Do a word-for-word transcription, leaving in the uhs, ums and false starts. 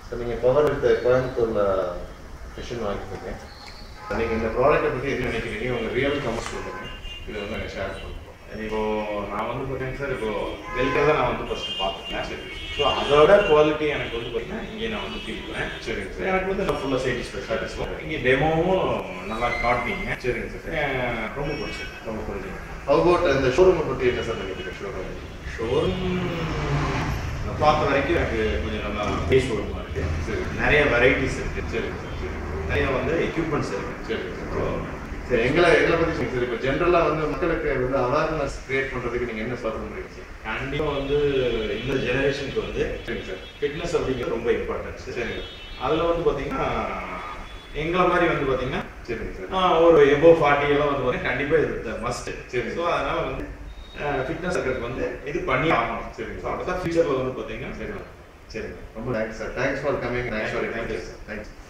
So நீங்கள் power எடுத்த கோயம்புத்தூரில் மிஷின் வாங்கிக்கோங்க. நீங்கள் இந்த ப்ராடக்ட்டை பற்றி எது நினைக்கிறீங்க, உங்கள் ரியல் கமெண்ட்ஸ் கொடுங்க. இதை வந்து நாங்கள் ஷேர் பண்ணுறோம். இப்போது நான் வந்து பார்த்தீங்கன்னா சார், இப்போது வெல்கர் தான் நான் வந்து ஃபஸ்ட்டு பார்த்துட்டேன். சரி. ஸோ அதோட குவாலிட்டி எனக்கு வந்து பார்த்தீங்கன்னா இங்கே நான் வந்து ஃபீல் பண்ணேன். சரிங்க சார். எனக்கு வந்து நான் ஃபுல்லாக சேட்டிஸ்ஃபை சாட்டிஸ்ஃபை. இங்கே டெமோவும் நல்லா காட்டினீங்க. சரிங்க சார். ரொம்ப பிடிச்சது, ரொம்ப பிடிச்சது. அபவுட் இந்த ஷோரூமை பற்றி என்ன சார் நினைக்கிறேன்? ஷோரூம் ஷோரூம் பார்த்த வரைக்கும் எனக்கு கொஞ்சம் நல்லா பேஸ் ஷோரூமாக இருக்குது. சரி. நிறைய வெரைட்டிஸ் இருக்குது. சரிங்க சார். சரி. நிறைய வந்து எக்யூப்மெண்ட்ஸ் இருக்குது. சரிங்க சார். சரி, எங்களை எங்களை பற்றி சொல்லுங்கள் சார். இப்போ ஜென்ரலாக வந்து மக்களுக்கு வந்து அவேர்னஸ் கிரியேட் பண்ணுறதுக்கு நீங்கள் என்ன சொல்ல முடியுங்க சார்? கண்டிப்பாக வந்து இந்த ஜெனரேஷனுக்கு வந்து சரிங்க சார் ஃபிட்னஸ் அப்படிங்கிறது ரொம்ப இம்பார்ட்டன்ட். சரிங்க. அதில் வந்து பார்த்தீங்கன்னா எங்களை மாதிரி வந்து பார்த்தீங்கன்னா சரிங்க சார் ஒரு எபோ ஃபார்ட்டி எல்லாம் வந்து பார்த்தீங்கன்னா கண்டிப்பாக இது மஸ்ட். சரி. ஸோ அதனால் வந்து ஃபிட்னஸ் இருக்கிறதுக்கு வந்து இது பண்ணி ஆகணும். சரிங்க. ஸோ அப்போ தான் ஃபியூச்சரில் வந்து பார்த்தீங்கன்னா சரி. சரிங்க. ரொம்ப thanks sir. Thanks for coming. Thanks for thank you sir. Thanks.